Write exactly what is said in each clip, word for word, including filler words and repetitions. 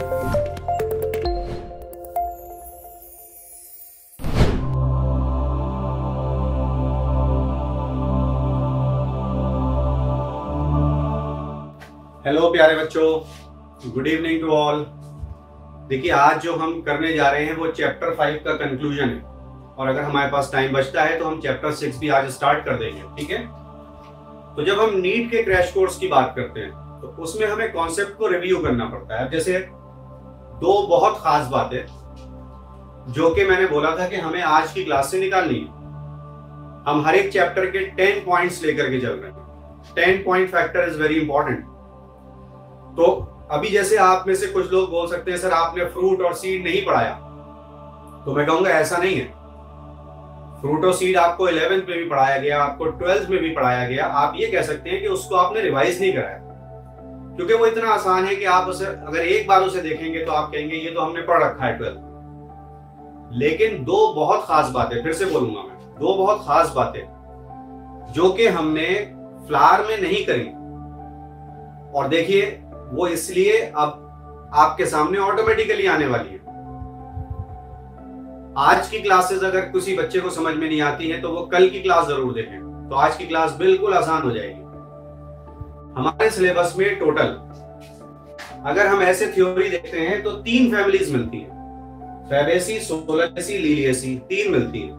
Hello प्यारे बच्चों, good evening to all. देखिए, आज जो हम करने जा रहे हैं वो चैप्टर फाइव का कंक्लूजन है, और अगर हमारे पास टाइम बचता है तो हम चैप्टर सिक्स भी आज स्टार्ट कर देंगे। ठीक है, तो जब हम नीट के क्रैश कोर्स की बात करते हैं तो उसमें हमें कॉन्सेप्ट को रिव्यू करना पड़ता है। जैसे दो बहुत खास बातें जो कि मैंने बोला था कि हमें आज की क्लास से निकालनी है। हम हर एक चैप्टर के टेन पॉइंट्स लेकर के चल रहे हैं। Ten point factor is very important. तो अभी जैसे आप में से कुछ लोग बोल सकते हैं, सर आपने फ्रूट और सीड नहीं पढ़ाया, तो मैं कहूंगा ऐसा नहीं है। फ्रूट और सीड आपको इलेवेंथ में भी पढ़ाया गया, आपको ट्वेल्थ में भी पढ़ाया गया। आप ये कह सकते हैं कि उसको आपने रिवाइज नहीं कराया, क्योंकि वो इतना आसान है कि आप उसे अगर एक बार उसे देखेंगे तो आप कहेंगे ये तो हमने पढ़ रखा है ट्वेल्थ। लेकिन दो बहुत खास बातें, फिर से बोलूंगा मैं, दो बहुत खास बातें जो कि हमने फ्लावर में नहीं करी, और देखिए वो इसलिए अब आपके सामने ऑटोमेटिकली आने वाली है। आज की क्लासेस अगर किसी बच्चे को समझ में नहीं आती है तो वो कल की क्लास जरूर देखें, तो आज की क्लास बिल्कुल आसान हो जाएगी। हमारे सिलेबस में टोटल अगर हम ऐसे थ्योरी देखते हैं तो तीन फैमिलीज मिलती हैं, फैबेसी, सोलेसी, लिलिएसी, तीन मिलती हैं।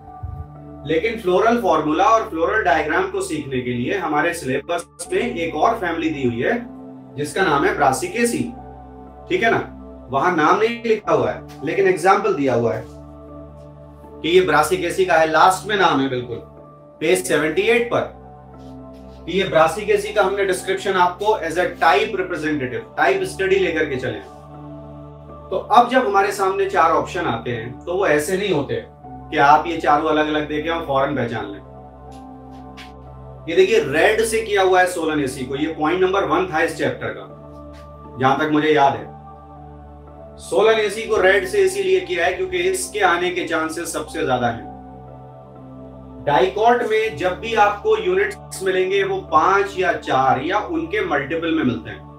लेकिन फ्लोरल फॉर्मूला और फ्लोरल डायग्राम को सीखने के लिए हमारे सिलेबस में एक और फैमिली दी हुई है जिसका नाम है ब्रासिकेसी। ठीक है ना, वहां नाम नहीं लिखा हुआ है लेकिन एग्जाम्पल दिया हुआ है कि ये ब्रासिकेसी का है, लास्ट में नाम है बिल्कुल पेज अठहत्तर पर। ये ब्रासिकेसी का हमने डिस्क्रिप्शन आपको as a type representative, type study लेकर के चले। तो अब जब हमारे सामने चार ऑप्शन आते हैं तो वो ऐसे नहीं होते कि आप ये चारों अलग अलग देखें और फौरन पहचान लें। ये देखिए रेड से किया हुआ है सोलनेसी को, ये पॉइंट नंबर वन था इस चैप्टर का जहां तक मुझे याद है। सोलनेसी को रेड से इसीलिए किया है क्योंकि इसके आने के चांसेस सबसे ज्यादा हैं। डाइकॉट में जब भी आपको यूनिट्स मिलेंगे वो पांच या चार या उनके मल्टीपल में मिलते हैं।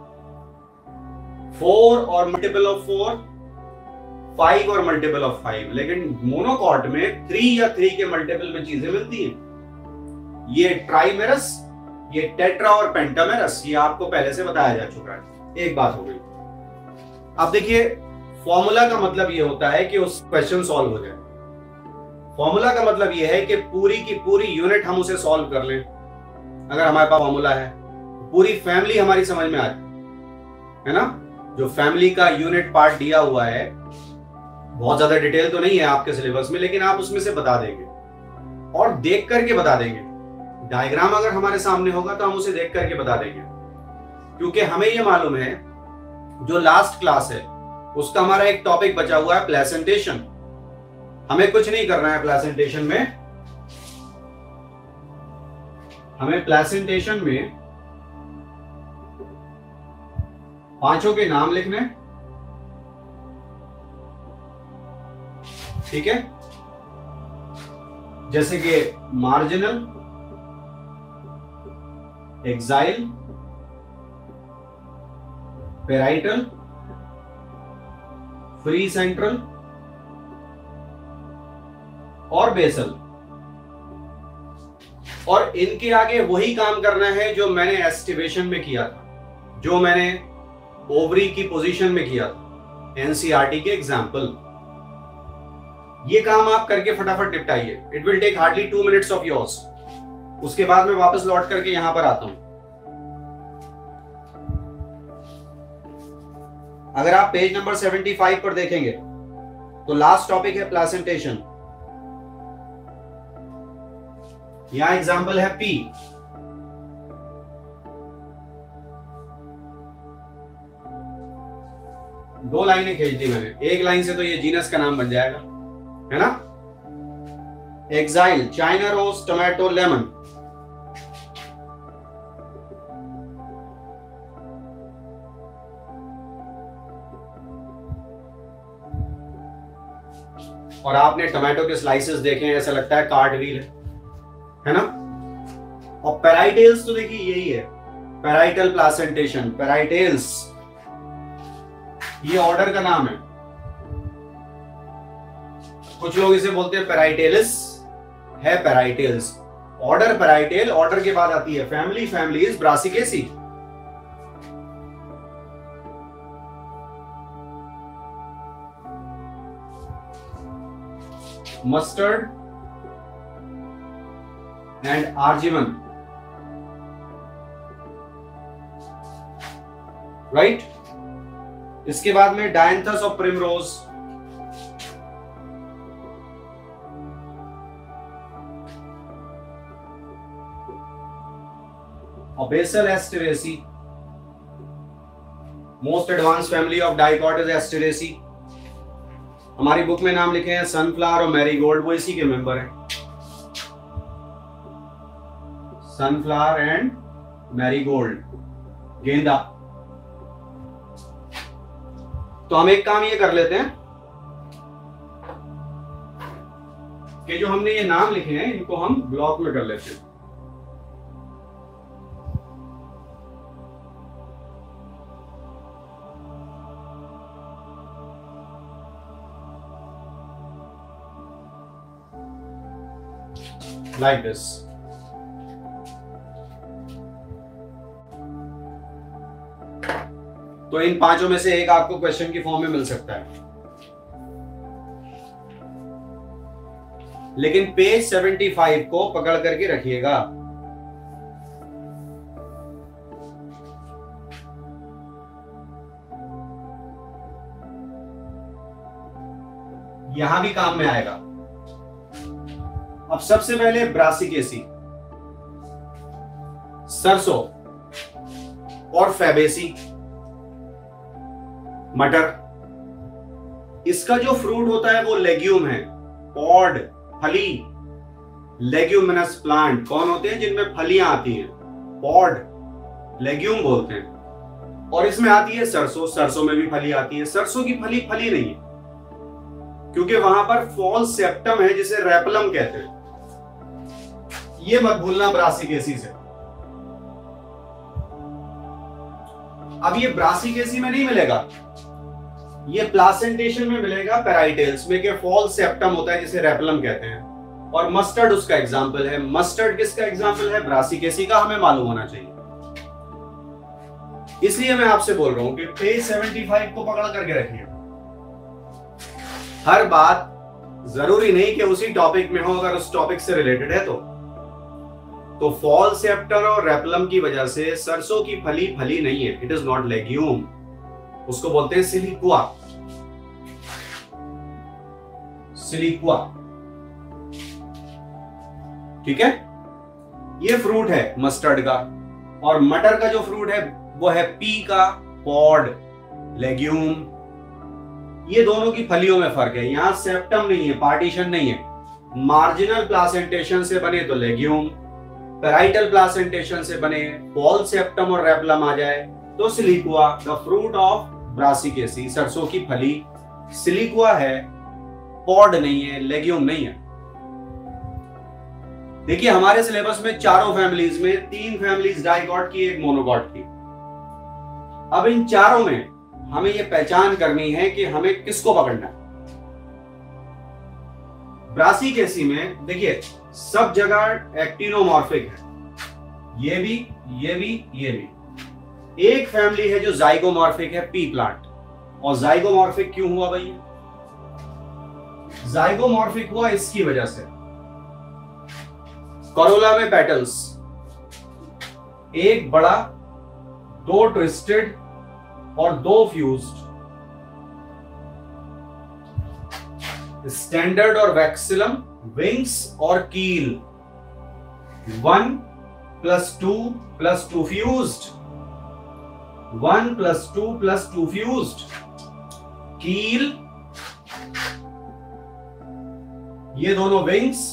फोर और मल्टीपल ऑफ फोर, फाइव और मल्टीपल ऑफ फाइव। लेकिन मोनोकॉट में थ्री या थ्री के मल्टीपल में चीजें मिलती हैं। ये ट्राइमेरस, ये टेट्रा और पेंटामेरस, ये आपको पहले से बताया जा चुका है। एक बात हो गई। अब देखिए फॉर्मूला का मतलब ये होता है कि उस क्वेश्चन सॉल्व हो जाए। फॉर्मूला का मतलब ये है कि पूरी की पूरी यूनिट हम उसे सॉल्व कर लें। अगर हमारे पास फॉर्मूला है पूरी फैमिली हमारी समझ में आ जाए, है ना। जो फैमिली का यूनिट पार्ट दिया हुआ है, बहुत ज्यादा डिटेल तो नहीं है आपके सिलेबस में, लेकिन आप उसमें से बता देंगे और देख करके बता देंगे। डायग्राम अगर हमारे सामने होगा तो हम उसे देख करके बता देंगे, क्योंकि हमें यह मालूम है जो लास्ट क्लास है उसका हमारा एक टॉपिक बचा हुआ है प्लेसेंटेशन। हमें कुछ नहीं करना है प्लेसेंटेशन में। हमें प्लेसेंटेशन में पांचों के नाम लिखने, ठीक है। जैसे कि marginal, axile, parietal, free central और बेसल। और इनके आगे वही काम करना है जो मैंने एस्टिमेशन में किया था, जो मैंने ओवरी की पोजीशन में किया था एनसीईआरटी के एग्जाम्पल। ये काम आप करके फटाफट निपटाइए। It will take hardly two minutes of yours. उसके बाद मैं वापस लौट करके यहां पर आता हूं। अगर आप पेज नंबर पचहत्तर पर देखेंगे तो लास्ट टॉपिक है प्लेसेंटेशन। यहां एग्जांपल है पी। दो लाइनें खींच दी मैंने, एक लाइन से तो ये जीनस का नाम बन जाएगा, है ना। Axile, China rose, tomato, lemon. और आपने टोमेटो के स्लाइसेस देखे हैं, ऐसा लगता है कार्ड व्हील है, है ना। और पेराइटेल्स तो देखिए यही है, पेराइटल प्लेसेंटेशन, पेराइटेल्स। ये ऑर्डर का नाम है। कुछ लोग इसे बोलते हैं पैराइटेलिस, है पैराइटेल्स। ऑर्डर पैराइटेल, ऑर्डर के बाद आती है family, family is Brassicaceae. Mustard and आर्जिवन, राइट। इसके बाद में Dianthus of primrose, basal Asteraceae, most advanced family of dicot is Asteraceae. हमारी बुक में नाम लिखे हैं सनफ्लावर और मैरीगोल्ड, वो इसी के मेंबर हैं, सनफ्लावर एंड मैरीगोल्ड, गेंदा। तो हम एक काम ये कर लेते हैं कि जो हमने ये नाम लिखे हैं इनको हम ब्लॉक में कर लेते हैं। Like this. तो इन पांचों में से एक आपको क्वेश्चन की फॉर्म में मिल सकता है, लेकिन पेज पचहत्तर को पकड़ करके रखिएगा। यहां भी काम में आएगा। अब सबसे पहले ब्रासिकेसी, सरसों और फैबेसी, मटर। इसका जो फ्रूट होता है वो लेग्यूम है, पॉड, फली। लेग्यूमिनस प्लांट कौन होते हैं? जिनमें फलियां आती हैं, पॉड, लेग्यूम बोलते हैं। और इसमें आती है सरसों, सरसों में भी फली आती है। सरसों की फली फली नहीं है, क्योंकि वहां पर फॉल सेप्टम है जिसे रेपलम कहते हैं। ये मत भूलना ब्रासिकेसी से। अब ये ब्रासिकेसी में नहीं मिलेगा, ये प्लासेंटेशन में मिलेगा, पैराइटेल्स में, के फॉल सेप्टम होता है जिसे रेपलम कहते हैं। और मस्टर्ड उसका एग्जाम्पल है। मस्टर्ड किसका एग्जाम्पल है? ब्रासिकेसी का। हमें मालूम होना चाहिए, इसलिए मैं आपसे बोल रहा हूं कि पेज पचहत्तर को पकड़ करके रखिए। हर बात जरूरी नहीं कि उसी टॉपिक में हो, अगर उस टॉपिक से रिलेटेड है तो तो फॉल सेप्टर और रेपलम की वजह से सरसों की फली फली नहीं है, इट इज नॉट लेग्यूम, उसको बोलते हैं सिलिक्वा। सिलिक्वा, ठीक है। ये फ्रूट है मस्टर्ड का। और मटर का जो फ्रूट है वो है पी का, पॉड, लेग्यूम। ये दोनों की फलियों में फर्क है। यहां सेप्टम नहीं है, पार्टीशन नहीं है। मार्जिनल प्लासेंटेशन से बने तो लेग्यूम, पैराइटल प्लासेंटेशन से बने, फॉल सेप्टम और रेपलम आ जाए तो siliqua, the fruit of Brassicaceae. सरसों की फली सिलिक्वा है, पॉड नहीं है, लेग्यूम नहीं है। देखिए हमारे सिलेबस में चारों फैमिलीज में तीन फैमिलीज डाइकॉट की, एक मोनोकॉट की। अब इन चारों में हमें यह पहचान करनी है कि हमें किसको पकड़ना है। ब्रासिकेसी में देखिए सब जगह एक्टिनोमॉर्फिक है, ये भी, ये भी, ये भी। एक फैमिली है जो जाइगोमॉर्फिक है, पी प्लांट। और जाइगोमॉर्फिक क्यों हुआ भाई? जाइगोमॉर्फिक हुआ इसकी वजह से, कोरोला में पेटल्स, एक बड़ा, दो ट्विस्टेड और दो फ्यूज्ड। स्टैंडर्ड और वैक्सिलम, विंग्स और keel. One plus two plus two fused, one plus two plus two fused, keel, ये दोनों विंग्स,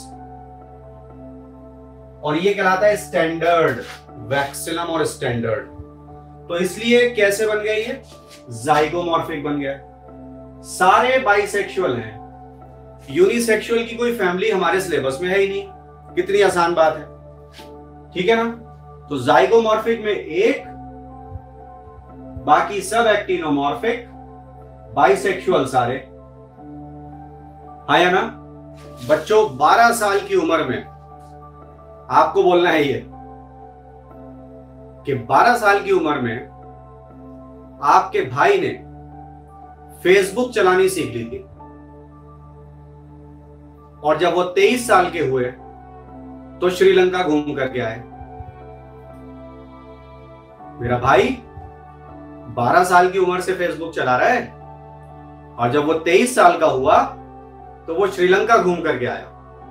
और ये कहलाता है स्टैंडर्ड, वैक्सिलम और स्टैंडर्ड। तो इसलिए कैसे बन गया ये? जाइगोमॉर्फिक बन गया। सारे बाइसेक्सुअल हैं, यूनिसेक्सुअल की कोई फैमिली हमारे सिलेबस में है ही नहीं। कितनी आसान बात है, ठीक है ना। तो जाइगोमॉर्फिक में एक, बाकी सब एक्टिनोमॉर्फिक, बाइसेक्सुअल सारे, हाँ या ना? बच्चों बारह साल की उम्र में आपको बोलना है ये कि बारह साल की उम्र में आपके भाई ने फेसबुक चलानी सीख ली थी और जब वो तेईस साल के हुए तो श्रीलंका घूम करके आए। मेरा भाई बारह साल की उम्र से फेसबुक चला रहा है और जब वो तेईस साल का हुआ तो वो श्रीलंका घूम करके आया।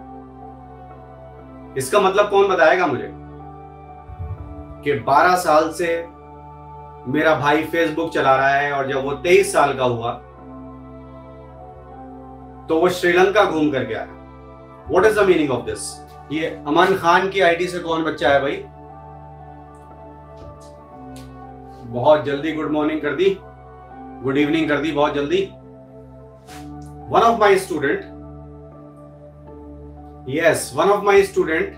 इसका मतलब कौन बताएगा मुझे कि बारह साल से मेरा भाई फेसबुक चला रहा है और जब वो तेईस साल का हुआ तो वो श्रीलंका घूम करके आया। What is the meaning of this? ये अमन खान की आईडी से कौन बच्चा है भाई? बहुत जल्दी गुड मॉर्निंग कर दी, गुड इवनिंग कर दी बहुत जल्दी। One of my student, yes one of my student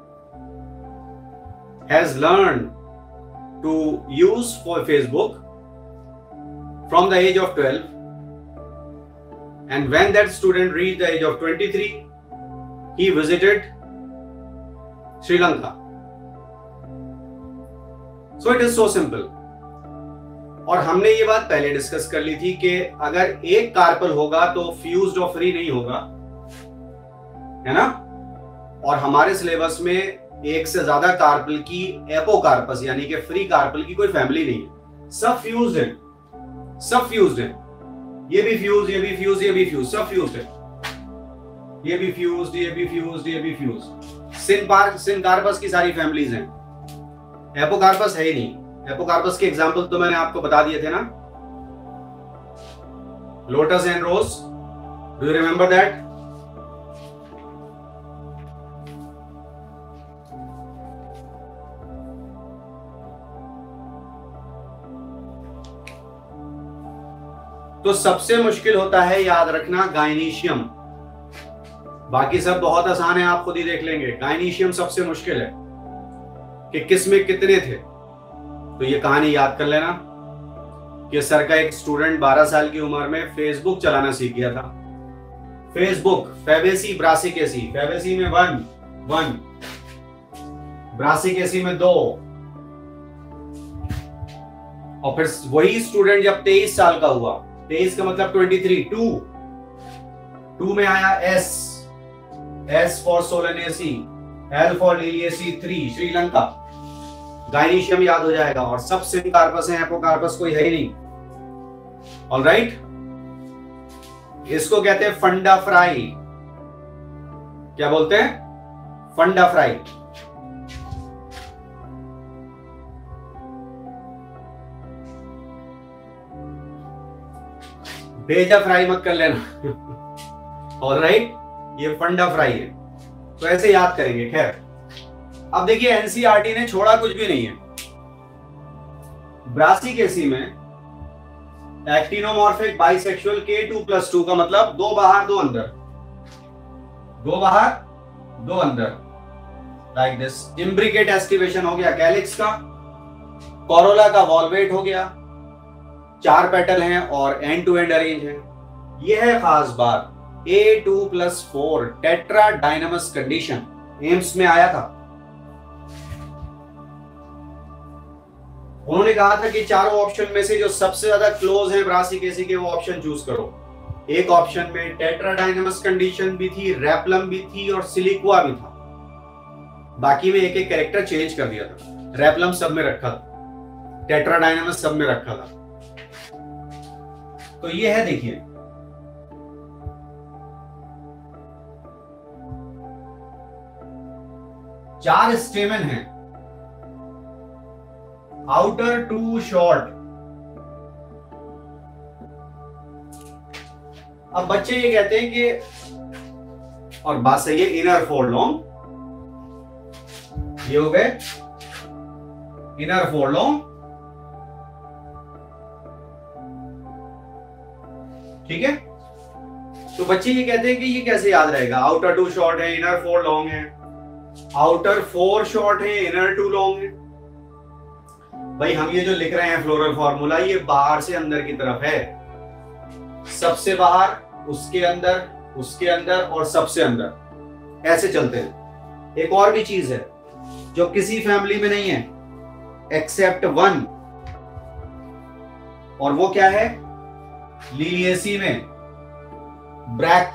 has learn to use for Facebook from the age of twelve and when that student reach the age of twenty three he visited Sri Lanka. So it is so simple. और हमने ये बात पहले discuss कर ली थी कि अगर एक कार्पल होगा तो फ्यूज्ड और फ्री नहीं होगा, है ना? और हमारे सिलेबस में एक से ज्यादा कार्पल की एपोकार्पस यानी कि फ्री कार्पल की कोई फैमिली नहीं है। सब फ्यूज्ड है, सब फ्यूज्ड है। ये भी फ्यूज, ये भी फ्यूज, ये भी फ्यूज, सब फ्यूज्ड है। ये भी फ्यूज्ड, ये भी फ्यूज्ड, ये भी फ्यूज्ड। सिनपार सिनकार्पस की सारी फैमिलीज हैं, एपोकार्पस है ही नहीं। एपोकार्पस के एग्जांपल तो मैंने आपको बता दिए थे ना, lotus and rose, do you remember that? तो सबसे मुश्किल होता है याद रखना गायनीशियम, बाकी सब बहुत आसान है, आप खुद ही देख लेंगे। गायनीशियम सबसे मुश्किल है कि किस में कितने थे। तो ये कहानी याद कर लेना कि सर का एक स्टूडेंट बारह साल की उम्र में फेसबुक चलाना सीख गया था। Facebook, Fabaceae, Brassicaceae. फेबेसी में वन वन, ब्रासिकेसी में दो। और फिर वही स्टूडेंट जब तेईस साल का हुआ, तेईस का मतलब ट्वेंटी थ्री, टू टू में आया S, S for Solanaceae, L for Liliaceae, three, Sri Lanka. Gynoecium याद हो जाएगा और सब सिनकार्पस है, एपोकार्पस कोई है ही नहीं। ऑलराइट, इसको कहते हैं फंडा फ्राई। क्या बोलते हैं? फंडा फ्राई। भेजा फ्राई मत कर लेना। ऑलराइट, ये फंडा फ्राई है, तो ऐसे याद करेंगे। खैर, अब देखिए एनसीईआरटी ने छोड़ा कुछ भी नहीं है। ब्रासिकेसी में एक्टिनोमॉर्फिक बाइसेक्सुअल के टू प्लस टू का मतलब दो बाहर दो अंदर, दो बाहर दो अंदर, लाइक दिस। इम्ब्रिकेट एस्टिवेशन हो गया कैलिक्स का, कोरोला का वॉल्वेट हो गया, चार पेटल हैं और एंड टू एंड अरेंज है। यह है खास बात, A two plus four tetradynamous condition AIIMS में आया था। उन्होंने कहा था कि चारों ऑप्शन में से जो सबसे ज्यादा क्लोज है ब्रासिकेसी के वो ऑप्शन चूज करो। एक ऑप्शन में टेट्रा डायनामस कंडीशन भी थी, रेपलम भी थी और सिलिक्वा भी था। बाकी में एक एक कैरेक्टर चेंज कर दिया था। रेपलम सब में रखा था, टेट्रा डायनामस सब में रखा था। तो ये है, देखिए चार स्टेमन हैं, आउटर टू शॉर्ट। अब बच्चे ये कहते हैं कि, और बात सही है, इनर फोर लॉन्ग, ये हो गए इनर फोर लॉन्ग, ठीक है। तो बच्चे ये कहते हैं कि ये कैसे याद रहेगा, आउटर टू शॉर्ट है, इनर फोर लॉन्ग है, आउटर फोर शॉर्ट है, इनर टू लॉन्ग है। भाई हम ये जो लिख रहे हैं फ्लोरल फॉर्मूला, ये बाहर से अंदर की तरफ है, सबसे बाहर, उसके अंदर, उसके अंदर और सबसे अंदर, ऐसे चलते हैं। एक और भी चीज है जो किसी फैमिली में नहीं है एक्सेप्ट वन, और वो क्या है? लिलिएसी में ब्रैक्ट,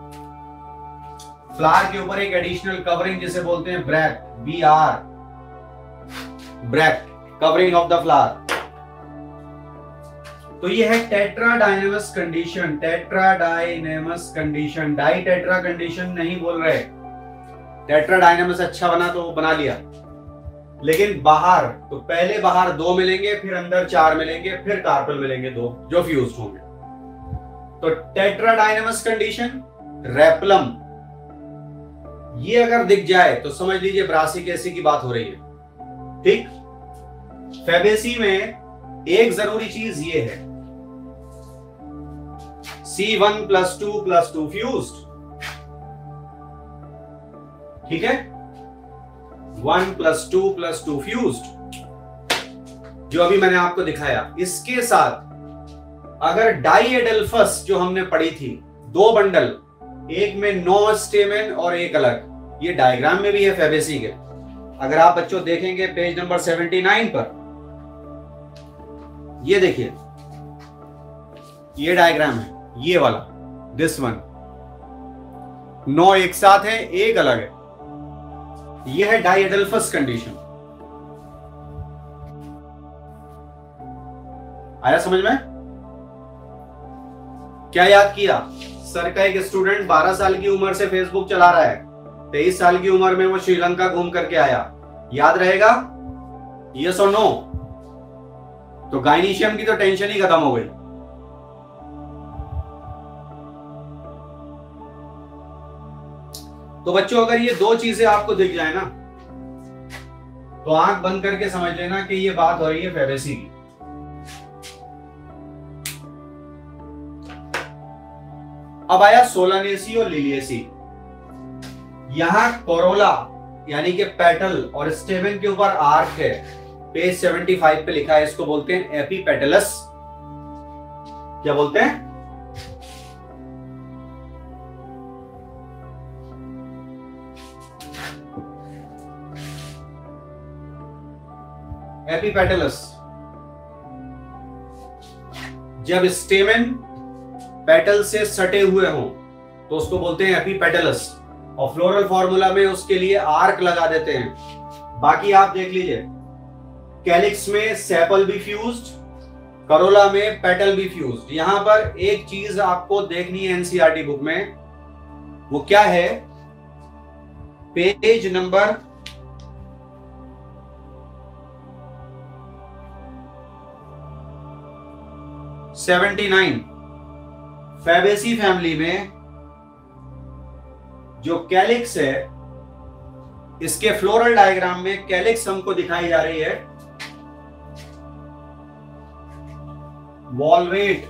फ्लावर के ऊपर एक एडिशनल कवरिंग जिसे बोलते हैं bract, B R, bract, covering of the flower. तो ये है tetradynamous condition, tetradynamous condition, di tetra condition नहीं बोल रहे। टेट्राडाइनेमस अच्छा बना तो वो बना लिया, लेकिन बाहर तो पहले बाहर दो मिलेंगे, फिर अंदर चार मिलेंगे, फिर कार्पेल मिलेंगे दो जो फ्यूज्ड होंगे। तो टेट्राडाइनेमस कंडीशन, रेपलम, ये अगर दिख जाए तो समझ लीजिए ब्रासिक एसिड की बात हो रही है। ठीक। फैबेसी में एक जरूरी चीज ये है, C one plus two plus two fused. ठीक है, one plus two plus two fused, जो अभी मैंने आपको दिखाया। इसके साथ अगर डाइएडल्फस जो हमने पढ़ी थी, दो बंडल, एक में नौ स्टेमेन और एक अलग, ये डायग्राम में भी है फैबेसी के। अगर आप बच्चों देखेंगे पेज नंबर सेवेंटी नाइन पर, ये देखिए, ये डायग्राम है, ये वाला, दिस वन, नौ एक साथ है, एक अलग है। यह है डाइएडल्फस कंडीशन। आया समझ में? क्या याद किया? सर का एक स्टूडेंट बारह साल की उम्र से फेसबुक चला रहा है, तेईस साल की उम्र में वो श्रीलंका घूम करके आया, याद रहेगा? यस और नो? तो गाइनीशियम की तो टेंशन ही खत्म हो गई। तो बच्चों अगर ये दो चीजें आपको दिख जाए ना, तो आंख बंद करके समझ लेना कि ये बात हो रही है फैबेसी की। अब आया सोलानेसी और लिलिएसी। यहां कोरोला यानी कि पेटल और स्टेमेन के ऊपर आर्क है, पेज पचहत्तर पे लिखा है, इसको बोलते हैं एपीपेटलस। क्या बोलते हैं? एपीपेटलस। जब स्टेमेन पेटल से सटे हुए हों तो उसको बोलते हैं एपीपेटलस, और फ्लोरल फॉर्मूला में उसके लिए आर्क लगा देते हैं। बाकी आप देख लीजिए, कैलिक्स में सेपल भी फ्यूज्ड, करोला में पेटल भी फ्यूज्ड। यहां पर एक चीज आपको देखनी है एनसीईआरटी बुक में, वो क्या है? Page number seventy nine. Fabaceae family में जो कैलिक्स है, इसके फ्लोरल डायग्राम में कैलिक्स हमको दिखाई जा रही है valvate,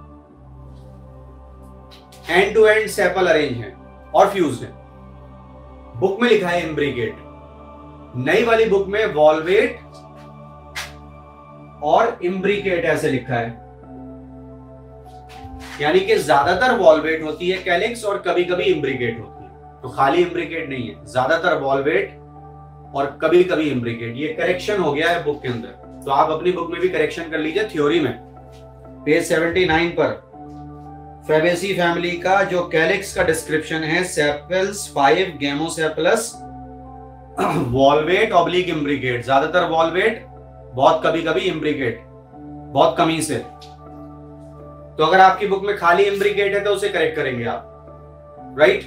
end to end sepal arrange है और फ्यूज है। बुक में लिखा है इम्ब्रिकेट, नई वाली बुक में वॉल्वेट और इम्ब्रिकेट ऐसे लिखा है। यानी कि ज्यादातर वॉल्वेट होती है कैलिक्स और कभी कभी इम्ब्रिकेट होती है, तो खाली इम्ब्रिकेट नहीं है, ज्यादातर वॉल्वेट और कभी कभी इम्ब्रिकेट। ये करेक्शन हो गया है बुक के अंदर, तो आप अपनी बुक में भी करेक्शन कर लीजिए थ्योरी में। पेज उन्यासी पर फैबेसी फैमिली का जो कैलिक्स का डिस्क्रिप्शन है, sepals five, gamosepalous, valvate oblique imbricate, ज्यादातर वॉल्वेट, बहुत कभी कभी इम्ब्रिकेट, बहुत कमी से। तो अगर आपकी बुक में खाली इम्ब्रिकेट है तो उसे करेक्ट करेंगे आप, राइट?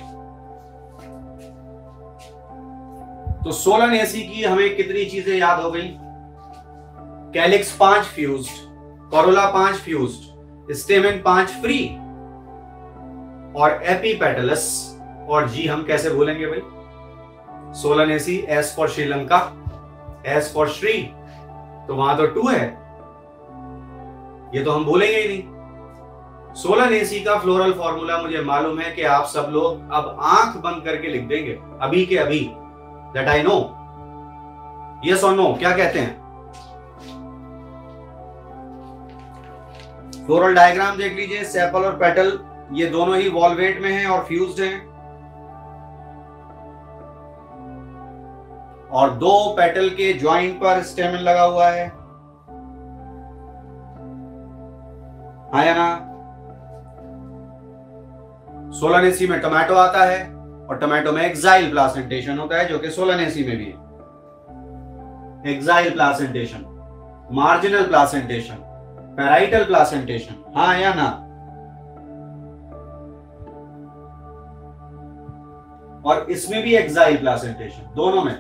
तो सोलानेसी की हमें कितनी चीजें याद हो गई? कैलिक्स पांच फ्यूज्ड, कोरोला पांच फ्यूज्ड, स्टेमेन पांच फ्री, और एपीपेटलस और जी हम कैसे भूलेंगे भाई? Solanaceae, S for Sri Lanka, S for Shri, तो वहां तो टू है, ये तो हम भूलेंगे ही नहीं। सोलानेसी का फ्लोरल फॉर्मूला मुझे मालूम है कि आप सब लोग अब आंख बंद करके लिख देंगे अभी के अभी, दैट आई नो। यस और नो क्या कहते हैं? फ्लोरल डायग्राम देख लीजिए, सेपल और पेटल ये दोनों ही वॉल्वेट में हैं और फ्यूज्ड हैं, और दो पेटल के ज्वाइंट पर स्टेमन लगा हुआ है, आया ना। सोलानेसी में टोमेटो आता है और टोमेटो में एक्साइल प्लासेंटेशन होता है, जो कि सोलानेसी में भी है। Axile placentation, marginal placentation, parietal placentation, हाँ या ना। और इसमें भी एक्साइल प्लासेंटेशन, दोनों में।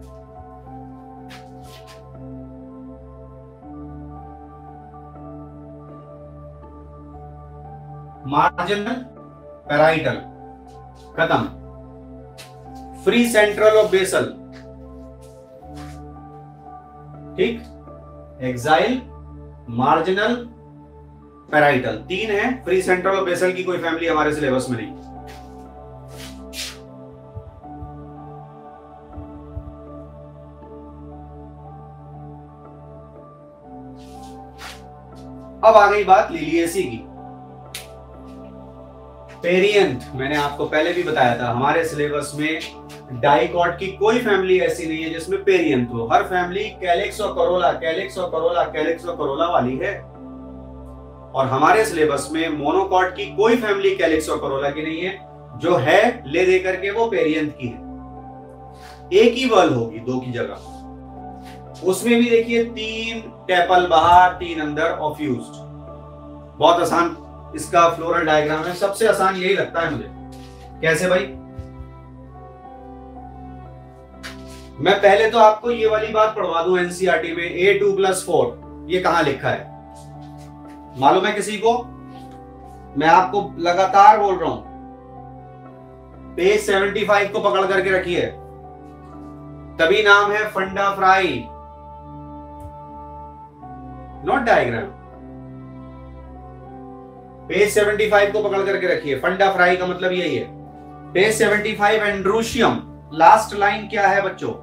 मार्जिनल, पैराइटल, खत्म। फ्री सेंट्रल और बेसल, ठीक। एक्साइल, मार्जिनल, पैराइटल, तीन है। फ्री सेंट्रल और बेसल की कोई फैमिली हमारे सिलेबस में नहीं। अब आ गई बात लिलिएसी की। पेरियंथ, मैंने आपको पहले भी बताया था, हमारे सिलेबस में डाइकॉट की कोई फैमिली ऐसी नहीं है जिसमें पेरियंथ हो। हर फैमिली कैलिक्स और करोला, कैलिक्स और करोला, कैलिक्स और करोला वाली है। और हमारे सिलेबस में मोनोकॉट की कोई फैमिली कैलिक्स और करोला की नहीं है। जो है ले दे करके वो पेरियंथ की है। एक ही बल होगी दो की जगह। उसमें भी देखिए तीन टेपल बाहर, तीन अंदर और फ्यूज्ड। बहुत आसान इसका फ्लोरल डायग्राम है, सबसे आसान यही लगता है मुझे। कैसे भाई? मैं पहले तो आपको ये वाली बात पढ़वा दूं एनसीईआरटी में, ए टू प्लस फोर ये कहां लिखा है मालूम है किसी को? मैं आपको लगातार बोल रहा हूं, पेज सेवेंटी फाइव को पकड़ करके रखिए, तभी नाम है फंडा फ्राई, not diagram. Page seventy five को पकड़ करके रखिए, फंडा फ्राई का मतलब यही है। Page seventy five androecium, last line क्या है बच्चों?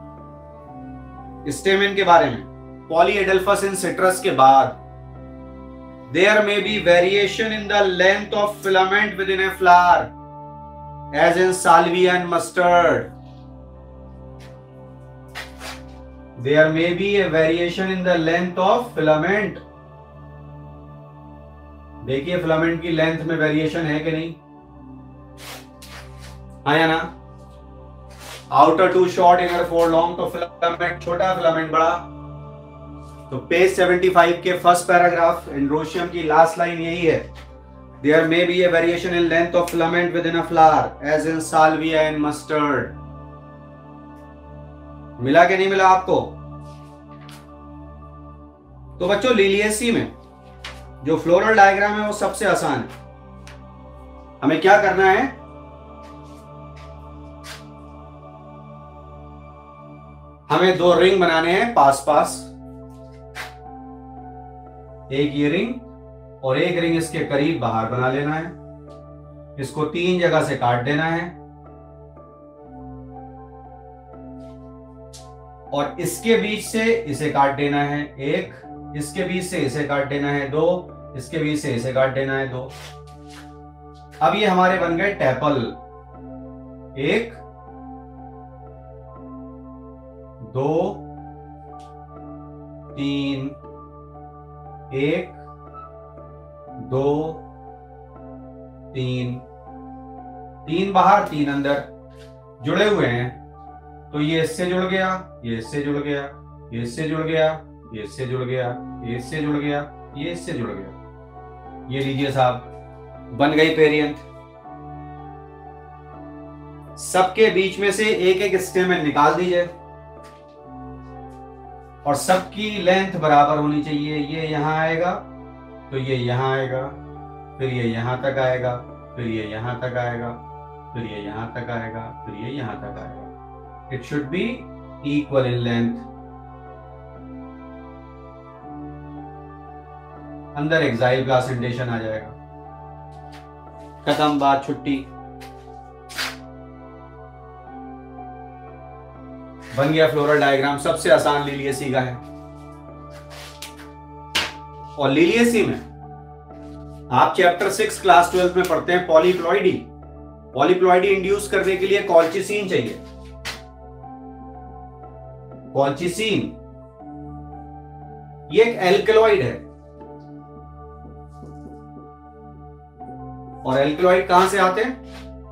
स्टेमेन के बारे में, पॉलीएडल्फस इन सिट्रस के बाद, there may be variation in the length of filament within a flower, as in salvia and mustard. There may be a variation in the length of filament. देखिए filament की length में variation है कि नहीं? आया ना? Outer two short, inner four long, तो filament छोटा, फिलामेंट बड़ा। तो पेज सेवेंटी फाइव के फर्स्ट पैराग्राफ एंड्रोशियम की लास्ट लाइन यही है, there may be a variation in length of filament within a flower as in salvia and mustard. मिला कि नहीं मिला आपको? तो बच्चों लिलिएसी में जो फ्लोरल डायग्राम है वो सबसे आसान है। हमें क्या करना है? हमें दो रिंग बनाने हैं पास पास, एक ये रिंग और एक रिंग इसके करीब बाहर बना लेना है। इसको तीन जगह से काट देना है और इसके बीच से इसे काट देना है एक, इसके बीच से इसे काट देना है दो, इसके बीच से इसे काट देना है दो। अब ये हमारे बन गए टैपल, एक, दो, तीन, एक, दो, तीन, तीन बाहर तीन अंदर जुड़े हुए हैं। तो ये इससे जुड़ गया, ये इससे जुड़ गया, ये इससे जुड़ गया, ये इससे जुड़ गया, ये इससे जुड़ गया, ये इससे जुड़ गया। ये लीजिए साहब, बन गई पेरियंथ। सबके बीच में से एक एक स्टेमेन निकाल दीजिए और सबकी लेंथ बराबर होनी चाहिए। ये यहां आएगा तो ये यहां आएगा, फिर ये यहां तक आएगा, फिर ये यहां तक आएगा, फिर ये यहां तक आएगा, फिर ये यहां तक आएगा। It should be equal in length. अंदर एक्साइल प्लासेंटेशन आ जाएगा। खत्म बात, छुट्टी। बन गया फ्लोरल डायग्राम, सबसे आसान लिलिएसी का है। और लिलिएसी में आप चैप्टर सिक्स क्लास ट्वेल्थ में पढ़ते हैं पॉलीप्लॉइडी। पॉलीप्लॉइडी इंड्यूस करने के लिए कॉल्चिसिन चाहिए। कॉल्चिसिन ये एक एल्कलॉइड है, और एल्कलॉइड कहां से आते हैं?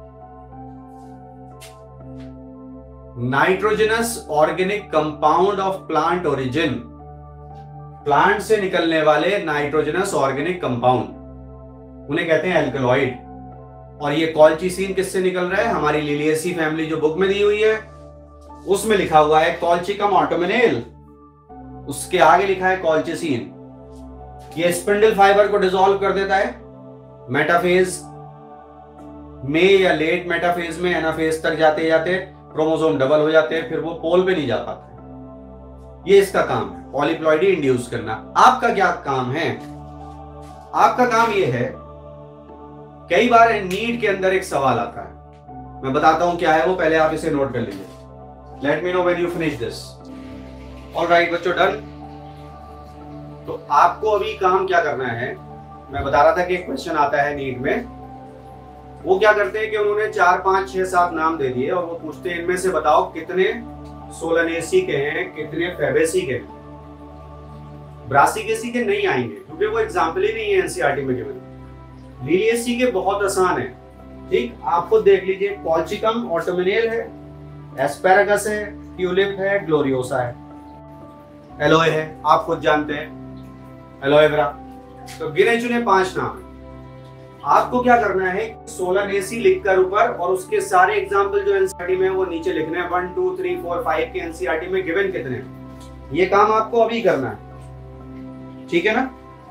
Nitrogenous organic compound of plant origin, plant से निकलने वाले नाइट्रोजनस ऑर्गेनिक कंपाउंड, उन्हें कहते हैं एल्कलॉइड। और ये कॉल्चिसिन किससे निकल रहा है? हमारी लिलिएसी फैमिली जो बुक में दी हुई है उसमें लिखा हुआ है कॉल्चिकम ऑटोमेनेल, उसके आगे लिखा है कॉल्चिसिन। ये स्पिंडल फाइबर को डिसॉल्व कर देता है मेटाफेज में या लेट मेटाफेज में एनाफेज तक जाते जाते क्रोमोसोम डबल हो जाते हैं, फिर वो पोल पे नहीं जा पाते। ये इसका काम है, पॉलीप्लॉइडी इंड्यूस करना। आपका क्या काम है? आपका काम ये है, कई बार नीट के अंदर एक सवाल आता है, मैं बताता हूं क्या है वो, पहले आप इसे नोट कर लीजिए। Let me know when you finish this. Alright बच्चों, डन। तो आपको अभी काम क्या करना है, मैं बता रहा था कि एक क्वेश्चन आता है नीट में, वो क्या करते हैं कि उन्होंने चार पांच छह सात नाम दे दिए और वो पूछते हैं इनमें से बताओ कितने सोलानेसी के हैं, कितने फेबेसी के हैं। ब्रासिकेसी के नहीं आएंगे क्योंकि वो एग्जाम्पल ही नहीं है एनसीईआरटी में गिवन। लिलिएसी के बहुत आसान है, ठीक। आपको देख लीजिए, कॉल्चिकम ऑटोमेनेल है, एस्पेरागस है, ट्यूलिप है, ग्लोरियोसा है, एलोए है, आप खुद जानते हैं एलोएवेरा। तो गिने चुने पांच नाम है। आपको क्या करना है, सोलानेसी लिखकर ऊपर और उसके सारे एग्जाम्पल जो एनसीईआरटी में है वो नीचे लिखने हैं। One two three four five के एनसीईआरटी में गिवन कितने हैं, ये काम आपको अभी करना है, ठीक है ना।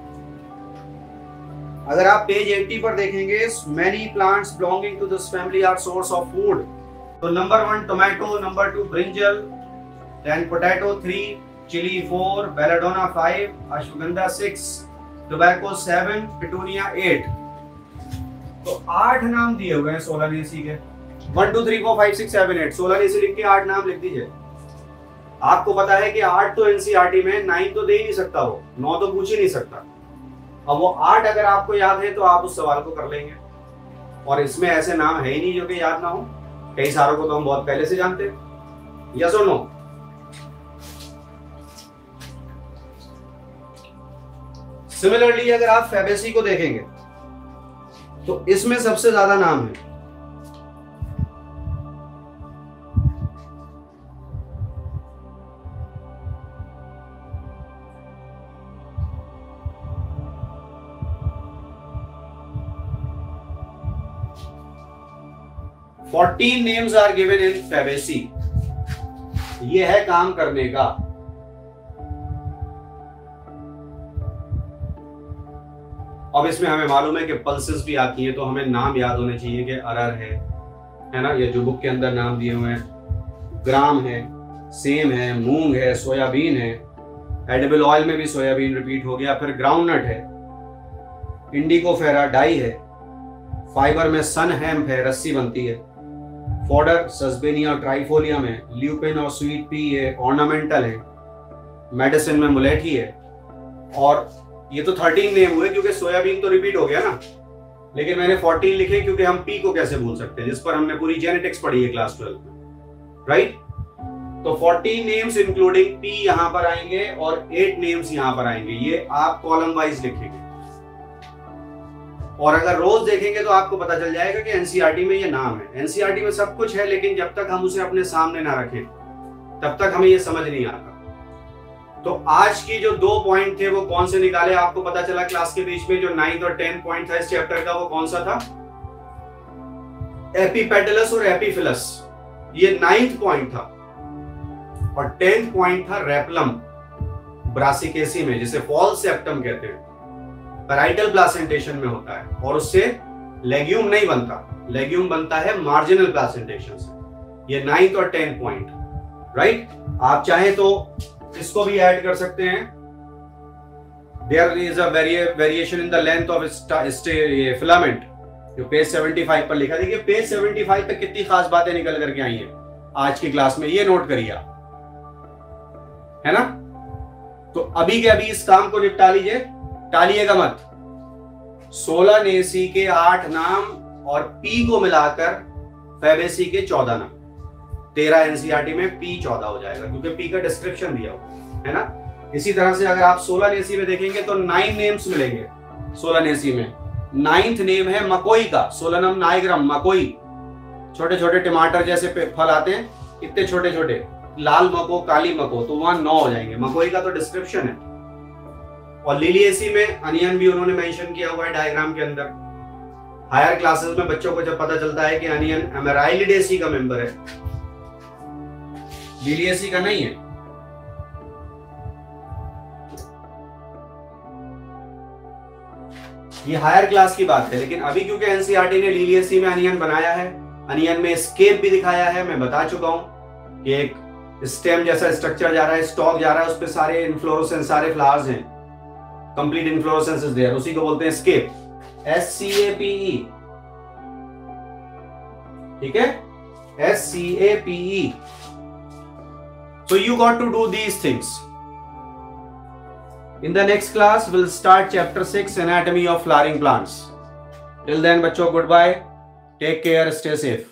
अगर आप पेज अस्सी पर देखेंगे, many plants belonging to this family are source of food, तो number one tomato, number two brinjal, then potato three, chilli four, belladonna five, ashwagandha six, tobacco seven, petunia eight. तो आठ नाम दिए हुए हैं सोलानेसी के। One two three four five six seven eight, Solanaceae लिख के आठ नाम लिख दीजिए। आपको पता है कि आठ तो एनसीईआरटी में, नाइन तो दे ही नहीं सकता, वो नौ तो पूछ ही नहीं सकता। अब वो आठ अगर आपको याद है तो आप उस सवाल को कर लेंगे, और इसमें ऐसे नाम है ही नहीं जो कि याद ना हो। कई सारों को तो हम बहुत पहले से जानते हैं। यस और नो? सिमिलरली अगर आप फेबेसी को देखेंगे तो इसमें सबसे ज्यादा नाम है। Fourteen names are given in Fabaceae. ये है काम करने का। अब इसमें हमें मालूम है कि पल्सेस भी आती है, तो हमें नाम याद होने चाहिए कि अरर है है ना, ये जो बुक के अंदर नाम दिए हुए हैं, ग्राम है, सेम है, मूंग है, सोयाबीन है, एडिबल ऑयल में भी सोयाबीन रिपीट हो गया, फिर ग्राउंडनट है, इंडिगोफेरा डाई है, फाइबर में सन हेम्प है, रस्सी बनती है, फॉडर सस्बेनिया ट्राइफोलियम है, ल्यूपिन और स्वीट पी है, ऑर्नामेंटल है, मेडिसिन में मुलेठी है। और ये तो थर्टीन नेम हुए क्योंकि सोयाबीन तो रिपीट हो गया ना, लेकिन मैंने फोर्टीन लिखे क्योंकि हम पी को कैसे भूल सकते हैं, जिस पर हमने पूरी जेनेटिक्स पढ़ी है क्लास ट्वेल्व में, राइट। तो फोर्टीन नेम्स इंक्लूडिंग पी यहां पर आएंगे और एट नेम्स यहां पर आएंगे। ये आप कॉलम वाइज लिखेंगे, और अगर रोज देखेंगे तो आपको पता चल जाएगा कि एनसीईआरटी में ये नाम है। एनसीईआरटी में सब कुछ है, लेकिन जब तक हम उसे अपने सामने ना रखें तब तक हमें ये समझ नहीं आता। तो आज की जो दो पॉइंट थे वो कौन से निकाले, आपको पता चला क्लास के बीच में। जो नाइन्थ और टेंथ पॉइंट था इस चैप्टर का वो कौन सा था? एपिपेटलस और एपिफिलस, ये नाइन्थ पॉइंट था। और टेंथ पॉइंट था रेपलम ब्रासिकेसी में, जिसे फॉल्स सेप्टम कहते हैं, पैराइटल प्लासेंटेशन में होता है, और उससे लेग्यूम नहीं बनता, लेग्यूम बनता है मार्जिनल प्लासेंटेशन से। ये नाइन्थ और टेंथ पॉइंट, राइट। आप चाहें तो इसको भी ऐड कर सकते हैं। There is a variation in the length of filament, जो पेज पचहत्तर पर लिखा। देखिए पेज पचहत्तर पे कितनी खास बातें निकल करके आई हैं आज की क्लास में, ये नोट करिए आप, है ना। तो अभी के अभी इस काम को निपटा लीजिए, टालिएगा मत। सोलानेसी के आठ नाम और पी को मिलाकर फैबेसी के चौदह नाम। तेरह एनसीईआरटी में पी चौदह हो जाएगा क्योंकि पी का डिस्क्रिप्शन दिया हुआ है ना। इसी तरह से अगर आप सोलानेसी में देखेंगे तो नाइन नेम्स मिलेंगे सोलानेसी में। नाइन्थ नेम है मकोई का, सोलनम नाइग्रम, मकोई। छोटे छोटे टमाटर जैसे फल आते हैं, इतने छोटे छोटे, लाल मको, काली मको, तो वहां नौ हो जाएंगे। मकोई का तो डिस्क्रिप्शन है। और लिलिएसी में अनियन भी उन्होंने मेंशन किया हुआ है डायग्राम के अंदर। हायर क्लासेस में बच्चों को जब पता चलता है कि अनियन एमेराइलिडेसी का मेंबर है, लिलिएसी का नहीं है। ये हायर क्लास की बात है, लेकिन अभी क्योंकि एनसीईआरटी ने लिलिएसी में अनियन बनाया है, अनियन में स्केप भी दिखाया है, मैं बता चुका हूं कि एक स्टेम जैसा स्ट्रक्चर जा रहा है, स्टॉक जा रहा है, उस पे सारे इन्फ्लोरेसेंस, सारे फ्लावर्स हैं, कंप्लीट इन्फ्लोरेसेंस इज देयर, उसी को बोलते हैं scape, S C A P E. ठीक है, S C A P E. So you got to do these things. In the next class, we'll start chapter six, anatomy of flowering plants. Till then, बच्चों, goodbye. Take care. Stay safe.